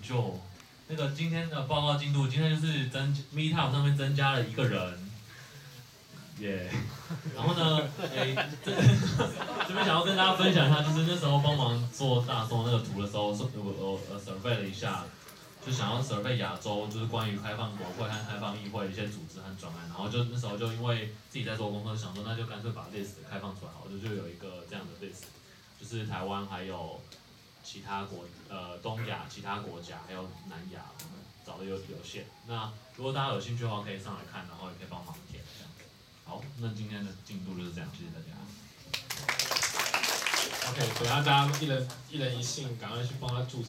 就那个今天的报告进度，今天就是Meetup 上面增加了1个人，耶、然后呢，这边想要跟大家分享一下，就是那时候帮忙做大众那个图的时候，我survey 了一下，就想要 survey 亚洲，就是关于开放国会和开放议会的一些组织和专案，然后就那时候就因为自己在做功课，想说那就干脆把 list 开放出来好了，就有一个这样的 list， 就是台湾还有其他东亚其他国家还有南亚，我们找的有限。那如果大家有兴趣的话，可以上来看，然后也可以帮忙填这样子。好，那今天的进度就是这样，谢谢大家。 OK， 等下大家一人一信，赶快去帮他注册。